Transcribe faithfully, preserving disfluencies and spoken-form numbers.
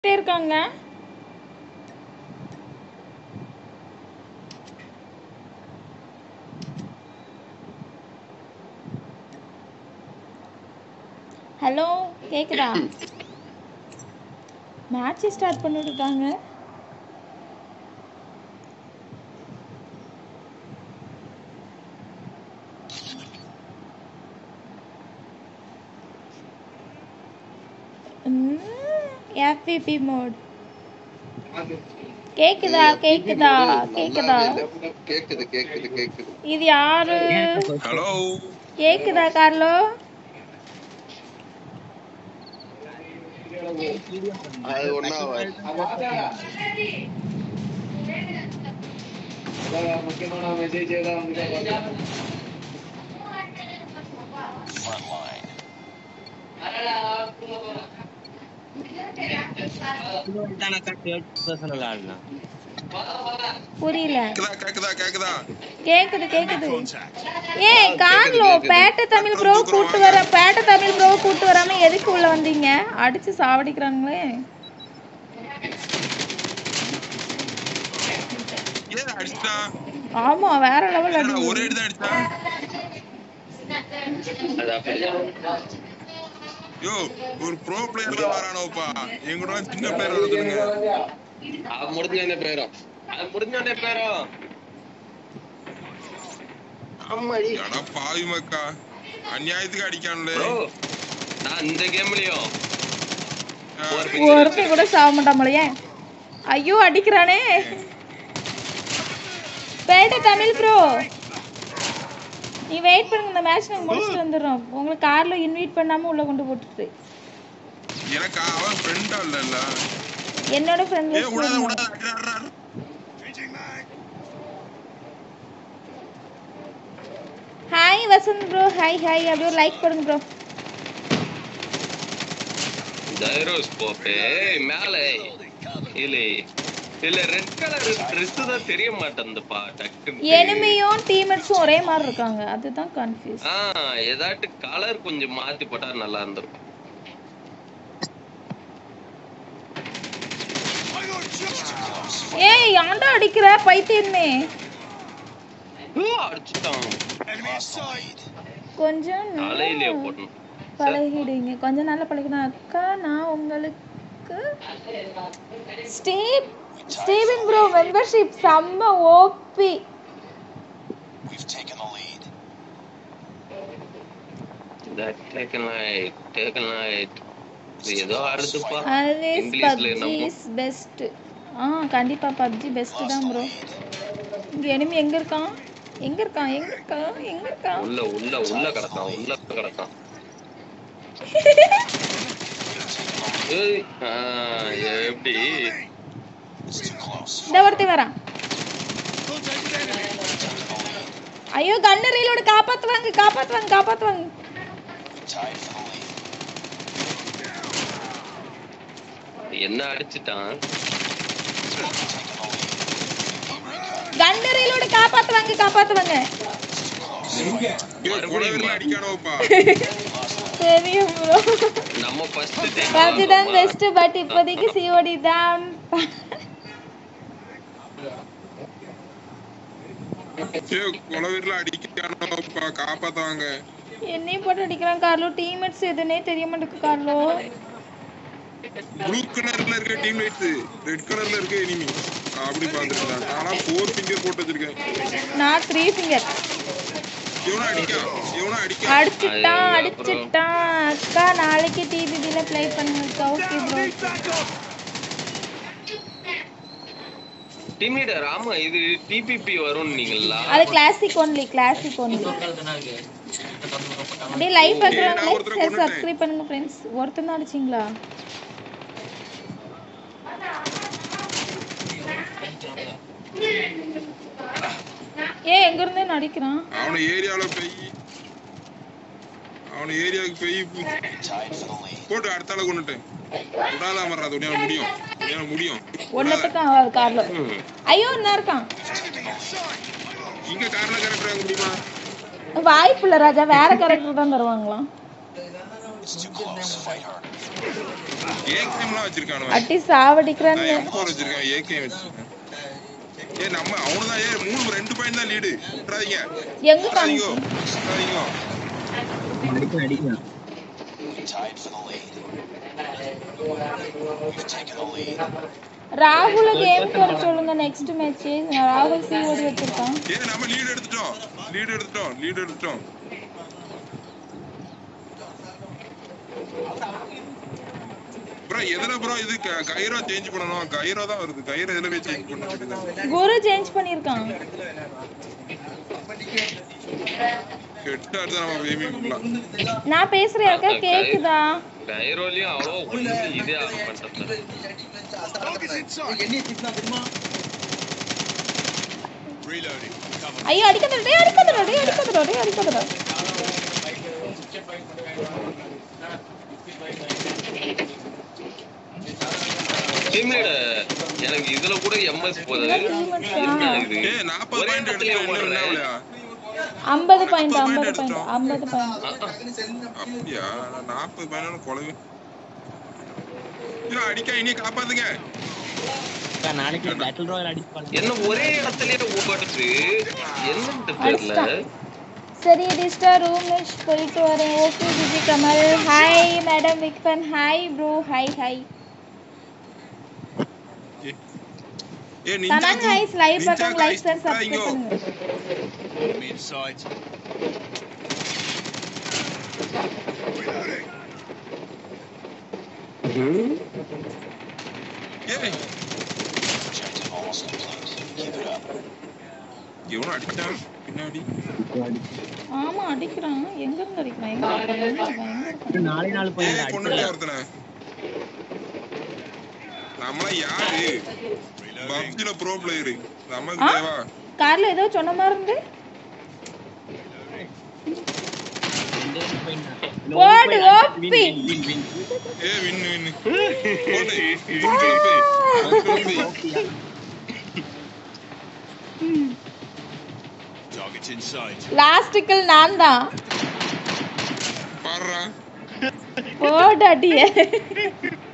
இருக்காங்க. ஹலோ கேக்குதா? Match start பண்ணிட்டு இருக்காங்க. எஃபிபி மோட் கேக்குதா கேக்குதா கேக்குதா கேக்குது கேக்குது கேக்குது. இது யாரு? ஹலோ கேக்குதா கார்லோ? அது ஒண்ணா முக்கியமான மெசேஜ் புரியல. கேக்குதா கேக்குதா கேக்குது கேக்குது. ஏய் கார்லோ, பேட்ட தமிழ் ப்ரோ கூட்டு வர பேட்ட தமிழ் ப்ரோ கூட்டு வராம எதுக்கு உள்ள வந்தீங்க? அடிச்சு சாவடிக்கிறாங்களே. ஏன் அடிச்சா? ஆமா வேற லெவல் அடி. ஒரே அடி தான் அடிச்சா. யோ ஒரு ப்ரோ பிளேயர் தான் வரானோப்பா. எங்கூட சின்ன பிளேயர் வர சொல்லுங்க. அது முடிஞ்சனே பேரும். அது முடிஞ்சனே பேரும். அம்மாடி. எடா பாவி மக்கா. அநியாயத்துக்கு அடிக்கானே. ப்ரோ நான் இந்த கேம்லயும் ஒருத்தி கூட சாவ மாட்டாமலையே. ஐயோ அடிக்கிறானே. பேட்ட தமிழ் ப்ரோ நீ வெயிட் பண்ணுங்க, இந்த மேட்ச் நாங்க முடிச்சிட்டு வந்துறோம். உங்களுக்கு கார்ல இன்வைட் பண்ணாம உள்ள கொண்டு போட்டுட்டு. எனக்கு அவன் ஃப்ரெண்ட் இல்ல. என்னோட ஃப்ரெண்ட் லிஸ்ட். உடாத உடாத அடடா. Hi Vasanth bro, hi hi. அப்படியே லைக் பண்ணுங்க ப்ரோ. டைரோஸ் போப்பே மேலே இல்ல இல்ல ரெட் கலர் Dress தான் தெரிய மாட்டேங்குதுப்பா. டக்குன்னு எனிமியும் டீம்மேட்ஸும் ஒரே மாதிரி இருக்காங்க, அதுதான் கன்ஃபியூஸ். ஆ ஏதாட்டு கலர் கொஞ்சம் மாத்தி போட்டா நல்லா இருந்திருக்கும். ஏய் யாண்டா அடிக்கிற பைத்தியமே? அடிச்சிட்டான். கொஞ்சம் தலையிலே போடணும். பழகிடுங்க, கொஞ்சம் நல்லா பழகினா அக்கா. நான் உங்களுக்கு ஸ்டீவ் ஸ்டீவன் ப்ரோ மெம்பர்ஷிப் செம்ம OP. That taken light, taken light. ஏதோ ஆடுதுப்பா. ஆல்வேஸ் இங்கிலீஷ்ல பப்ஜி என்னமோ. Is best. ஆ கண்டிப்பா பப்ஜி பெஸ்ட் தான் ப்ரோ. இங்க எனிமி எங்க இருக்கான்? எங்க இருக்கான்? எங்க இருக்கான்? எங்க இருக்கான்? உள்ள உள்ள உள்ள கிடக்கான், உள்ள கிடக்கான். ஏய் ஆ எப்படி? இந்த ஒருத்தி வரான். ஐயோ கண்ணு ரீலோட காப்பாத்துவாங்க காப்பாத்துவாங்க காப்பாத்துவாங்க. என்ன அடிச்சிட்டான்? கண்ணு ரீலோட காப்பாத்துவாங்க காப்பாத்துவாங்க. தெரியும் ப்ரோ. நம்ம ஃபர்ஸ்ட் பப்ஜி தான் பெஸ்ட், பட் இப்போதைக்கு சிஓடி தான். காப்பாத்துவாங்க. என்னையும் போட்டு அடிக்கிறான் கார்லோ. டீம்மேட்ஸ் எதுனே தெரிய மாட்டேங்குது கார்லோ. ப்ளூ கலர்ல இருக்க டீம்மேட்ஸ், ரெட் கலர்ல இருக்க எனிமி. அப்படி பாத்துறேன். நானா four finger போட்டு வச்சிருக்கேன். நான் three finger. இவனா அடிக்க, இவனா அடிக்க. அடிச்சிட்டான் அடிச்சிட்டான். அக்கா நாளைக்கு டிபிபில ப்ளே பண்ணுங்க. Okay bro. டீம் லீடர் ஆமா, இது டிபிபி வரும் நீங்களா? அது கிளாசிக் ஒன்லி, கிளாசிக் ஒன்லி. அப்படியே லைவ் பார்க்கறவங்க லைக் ஷேர் சப்ஸ்கிரைப் பண்ணுங்க फ्रेंड्स. ஒருத்தன் தான் அடிச்சீங்களா? ஏய் எங்க இருந்தே நடிக்கிறான்? அவன ஏரியால போய் அவன ஏரியாக்கு போய் போட்டு அடுத்தால கொன்னுட்டேன். உடாத அமர்றாத உடனே முடியும். உடனே முடியும். ஒண்ணத்துக்கு ஆகாது கார்ல. ஐயோ என்ன இருக்கான்? இங்க கார்ல கரெக்ட்டா முடியுமா? வாய்ப்புல ராஜா, வேற கரெக்டர் தான் தருவாங்களா? ஏகேம்லாம் வச்சிருக்கானு அட்டி சாவடிக்கறானே எம் ஃபோர் வச்சிருக்கான் ஏகேம் வச்சிருக்கான் ஏ நம்ம அவனுதான் ஏ மூணு ரெண்டு பாயிண்ட் தான் லீடு விட்றாதீங்க எங்க காமிங்க விட்றாதீங்க அடிக்க அடிக்க ராகுல கேம் போட சொல்லுங்க நெக்ஸ்ட் மேட்ச் ராகுல் சிஓடி வச்சிருக்கான் ஏ நம்ம லீட் எடுத்துட்டோம் லீட் எடுத்துட்டோம் லீட் எடுத்துட்டோம் bro எதுல bro இது கைரோ சேஞ்ச் பண்ணனும் கைரோ தான் வருது கைரோ எதுல போய் சேஞ்ச் பண்ணனும் குரு சேஞ்ச் பண்ணிருக்கான் ஹெட்ஷாட் தான் நம்ம வேமி பண்ணலாம் நான் பேசுறேன் யாருக்கா கேக்குதா கைரோலியும் அவ்வளோ இதே ஆக மாட்டேன் ஐயோ அடிக்காதடா டேய் அடிக்காதடா டேய் அடிக்காதடா டேய் அடிக்காதடா எனக்கு இதுல கூட எம்எஸ் போகுது என்ன இது ஏய் நாற்பது பாயிண்ட் எடுத்து என்னவலையா ஐம்பது பாயிண்ட் ஐம்பது பாயிண்ட் ஐம்பது பாயிண்ட் அப்படியே நாற்பது பாயிண்ட் கொலவு இல்ல அடிக்க இனி காப்பாத்துங்க நாளைக்கு பேட்டில் ராயல் அடிப்பாங்க என்ன ஒரே இடத்துலயே ஓடுது என்னன்னு தெரியல சரி டிஸ்டா ரூமேஷ் போயிட்டு வரேன் okay GG Kamal hi madam big fan hi bro hi hi ஏ நிஞ்சா கமெண்ட் ஹாய்ஸ் live button like share subscribe பண்ணுங்க inside. ஏய் எவனோ அடிச்சான் பின்னாடி ஆமா அடிக்குறான் எங்க இருந்து அடிக்குறான் எங்க இருக்கான் நாளை நாள் போய் ஏய் கொன்னுட்டே ஒருத்தனை நம்மள யாரு பப்ஜில ப்ரோ பிளேயர் நமக்கு தேவா கார்ல ஏதோ சொன்ன மாதிரி இருந்து போடு ஓபி ஏ win win Target inside. Last kill நான் தான் பாறா போடு அடியே